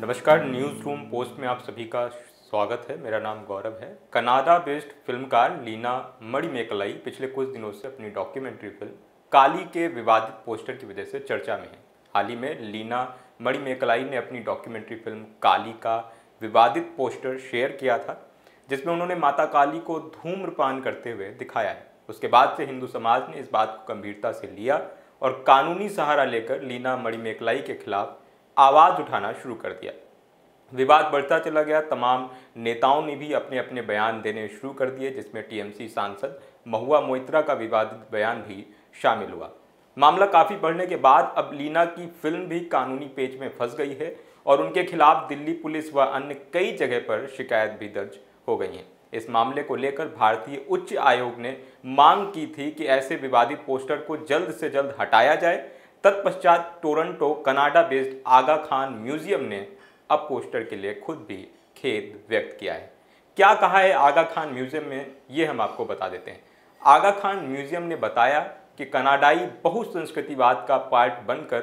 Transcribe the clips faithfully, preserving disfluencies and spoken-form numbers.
नमस्कार, news room post में आप सभी का स्वागत है। मेरा नाम गौरव है। कनाडा बेस्ड फिल्मकार लीना मणिमेकलाई पिछले कुछ दिनों से अपनी डॉक्यूमेंट्री फिल्म काली के विवादित पोस्टर की वजह से चर्चा में है। हाल ही में लीना मणिमेकलाई ने अपनी डॉक्यूमेंट्री फिल्म काली का विवादित पोस्टर शेयर किया था, जिसमें उन्होंने माता काली को धूम्रपान करते हुए दिखाया है। उसके बाद से हिंदू समाज ने इस बात को गंभीरता से लिया और कानूनी सहारा लेकर लीना मणिमेकलाई के खिलाफ आवाज़ उठाना शुरू कर दिया। विवाद बढ़ता चला गया। तमाम नेताओं ने भी अपने अपने बयान देने शुरू कर दिए, जिसमें टीएमसी सांसद महुआ मोइत्रा का विवादित बयान भी शामिल हुआ। मामला काफ़ी बढ़ने के बाद अब लीना की फिल्म भी कानूनी पेच में फंस गई है और उनके खिलाफ दिल्ली पुलिस व अन्य कई जगह पर शिकायत भी दर्ज हो गई हैं। इस मामले को लेकर भारतीय उच्च आयोग ने मांग की थी कि ऐसे विवादित पोस्टर को जल्द से जल्द हटाया जाए। तत्पश्चात Toronto Canada based Aga Khan museum ने अब पोस्टर के लिए खुद भी खेद व्यक्त किया है। क्या कहा है आगा खान म्यूजियम में, ये हम आपको बता देते हैं। आगा खान म्यूजियम ने बताया कि कनाडाई बहुसंस्कृतिवाद का पार्ट बनकर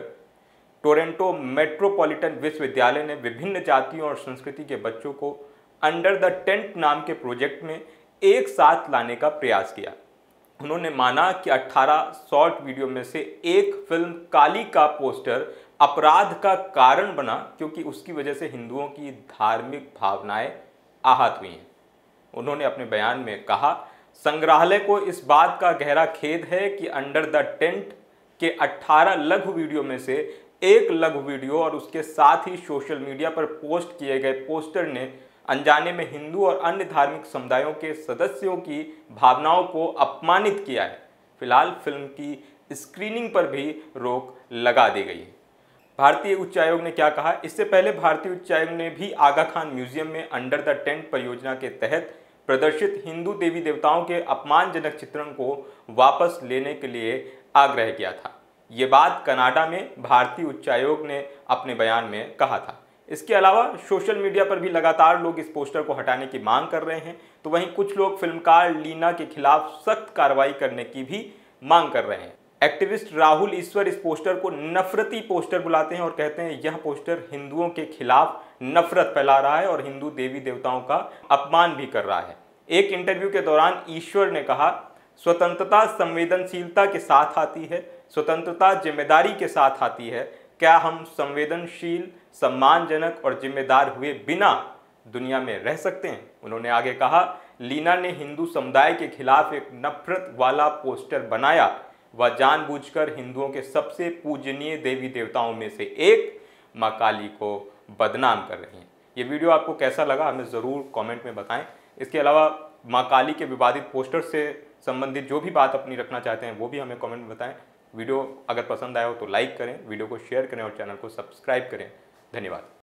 टोरंटो मेट्रोपॉलिटन विश्वविद्यालय ने विभिन्न जातियों और संस्कृति के बच्चों को अंडर द टेंट नाम के प्रोजेक्ट में एक साथ लाने का प्रयास किया। उन्होंने माना कि अठारह शॉर्ट वीडियो में से एक फिल्म काली का पोस्टर अपराध का कारण बना, क्योंकि उसकी वजह से हिंदुओं की धार्मिक भावनाएं आहत हुई हैं। उन्होंने अपने बयान में कहा, संग्रहालय को इस बात का गहरा खेद है कि अंडर द टेंट के अठारह लघु वीडियो में से एक लघु वीडियो और उसके साथ ही सोशल मीडिया पर पोस्ट किए गए पोस्टर ने अनजाने में हिंदू और अन्य धार्मिक समुदायों के सदस्यों की भावनाओं को अपमानित किया है। फिलहाल फिल्म की स्क्रीनिंग पर भी रोक लगा दी गई है। भारतीय उच्च आयोग ने क्या कहा? इससे पहले भारतीय उच्च आयोग ने भी आगा खान म्यूजियम में अंडर द टेंट परियोजना के तहत प्रदर्शित हिंदू देवी देवताओं के अपमानजनक चित्रण को वापस लेने के लिए आग्रह किया था। ये बात कनाडा में भारतीय उच्च आयोग ने अपने बयान में कहा था। इसके अलावा सोशल मीडिया पर भी लगातार लोग इस पोस्टर को हटाने की मांग कर रहे हैं, तो वहीं कुछ लोग फिल्मकार लीना के खिलाफ सख्त कार्रवाई करने की भी मांग कर रहे हैं। एक्टिविस्ट राहुल ईश्वर इस पोस्टर को नफरती पोस्टर बुलाते हैं और कहते हैं यह पोस्टर हिंदुओं के खिलाफ नफरत फैला रहा है और हिंदू देवी देवताओं का अपमान भी कर रहा है। एक इंटरव्यू के दौरान ईश्वर ने कहा, स्वतंत्रता संवेदनशीलता के साथ आती है, स्वतंत्रता जिम्मेदारी के साथ आती है। क्या हम संवेदनशील, सम्मानजनक और जिम्मेदार हुए बिना दुनिया में रह सकते हैं? उन्होंने आगे कहा, लीना ने हिंदू समुदाय के खिलाफ एक नफरत वाला पोस्टर बनाया। वह जानबूझकर हिंदुओं के सबसे पूजनीय देवी देवताओं में से एक मां काली को बदनाम कर रही हैं। ये वीडियो आपको कैसा लगा हमें ज़रूर कमेंट में बताएं। इसके अलावा मां काली के विवादित पोस्टर से संबंधित जो भी बात अपनी रखना चाहते हैं वो भी हमें कमेंट में बताएं। वीडियो अगर पसंद आया हो तो लाइक करें, वीडियो को शेयर करें और चैनल को सब्सक्राइब करें। धन्यवाद।